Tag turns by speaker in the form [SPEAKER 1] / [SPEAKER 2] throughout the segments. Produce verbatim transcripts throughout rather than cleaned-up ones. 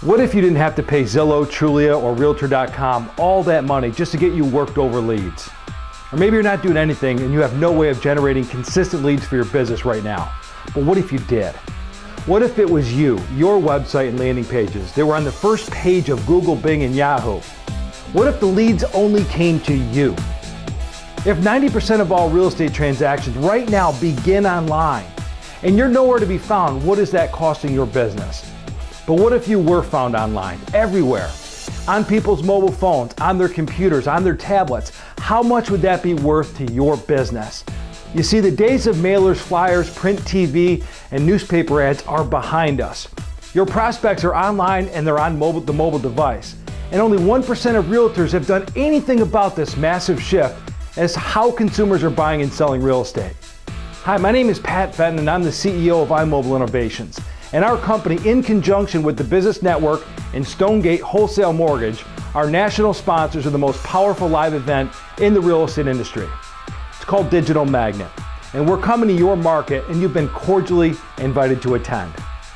[SPEAKER 1] What if you didn't have to pay Zillow, Trulia, or Realtor dot com all that money just to get you worked over leads? Or maybe you're not doing anything and you have no way of generating consistent leads for your business right now. But what if you did? What if it was you, your website and landing pages? They were on the first page of Google, Bing, and Yahoo. What if the leads only came to you? If ninety percent of all real estate transactions right now begin online and you're nowhere to be found, what is that costing your business? But what if you were found online, everywhere, on people's mobile phones, on their computers, on their tablets? How much would that be worth to your business? You see, the days of mailers, flyers, print T V, and newspaper ads are behind us. Your prospects are online and they're on mobile, the mobile device. And only one percent of realtors have done anything about this massive shift as to how consumers are buying and selling real estate. Hi, my name is Pat Fenton and I'm the C E O of iMobile Innovations. And our company, in conjunction with the Business Network and Stonegate Wholesale Mortgage, are national sponsors of the most powerful live event in the real estate industry. It's called Digital Magnet. And we're coming to your market and you've been cordially invited to attend.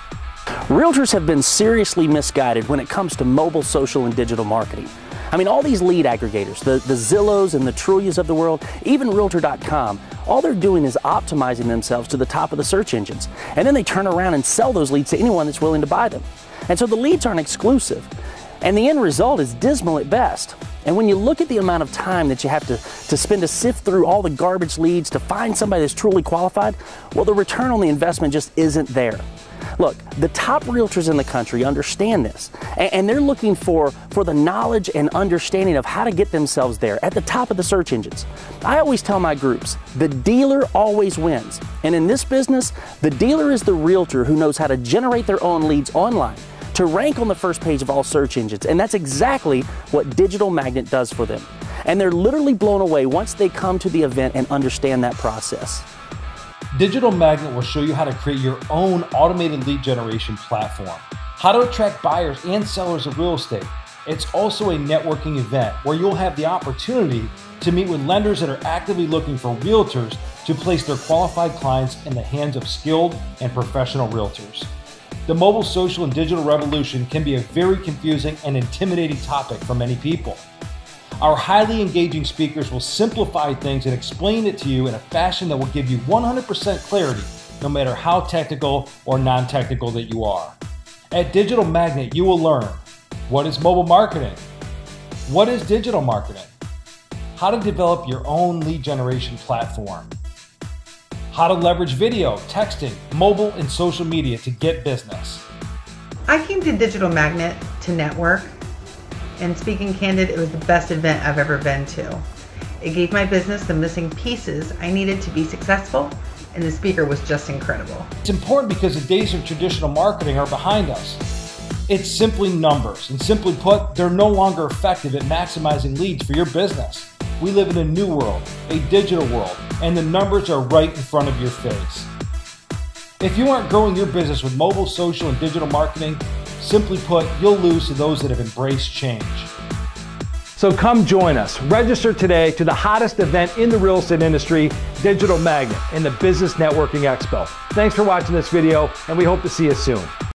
[SPEAKER 2] Realtors have been seriously misguided when it comes to mobile, social, and digital marketing. I mean, all these lead aggregators, the, the Zillows and the Trulias of the world, even Realtor dot com, all they're doing is optimizing themselves to the top of the search engines. And then they turn around and sell those leads to anyone that's willing to buy them. And so the leads aren't exclusive. And the end result is dismal at best. And when you look at the amount of time that you have to, to spend to sift through all the garbage leads to find somebody that's truly qualified, well, the return on the investment just isn't there. Look, the top realtors in the country understand this, and, and they're looking for, for the knowledge and understanding of how to get themselves there at the top of the search engines. I always tell my groups, the dealer always wins. And in this business, the dealer is the realtor who knows how to generate their own leads online to rank on the first page of all search engines. And that's exactly what Digital Magnet does for them. And they're literally blown away once they come to the event and understand that process.
[SPEAKER 3] Digital Magnet will show you how to create your own automated lead generation platform, how to attract buyers and sellers of real estate. It's also a networking event where you'll have the opportunity to meet with lenders that are actively looking for realtors to place their qualified clients in the hands of skilled and professional realtors. The mobile, social, and digital revolution can be a very confusing and intimidating topic for many people. Our highly engaging speakers will simplify things and explain it to you in a fashion that will give you one hundred percent clarity, no matter how technical or non-technical that you are. At Digital Magnet, you will learn what is mobile marketing, what is digital marketing, how to develop your own lead generation platform, how to leverage video, texting, mobile, and social media to get business.
[SPEAKER 4] I came to Digital Magnet to network. And speaking candid, it was the best event I've ever been to. It gave my business the missing pieces I needed to be successful, and the speaker was just incredible.
[SPEAKER 3] It's important because the days of traditional marketing are behind us. It's simply numbers, and simply put, they're no longer effective at maximizing leads for your business. We live in a new world, a digital world, and the numbers are right in front of your face. If you aren't growing your business with mobile, social, and digital marketing, simply put, you'll lose to those that have embraced change.
[SPEAKER 1] So come join us. Register today to the hottest event in the real estate industry, Digital Magnet, and the Business Networking Expo. Thanks for watching this video, and we hope to see you soon.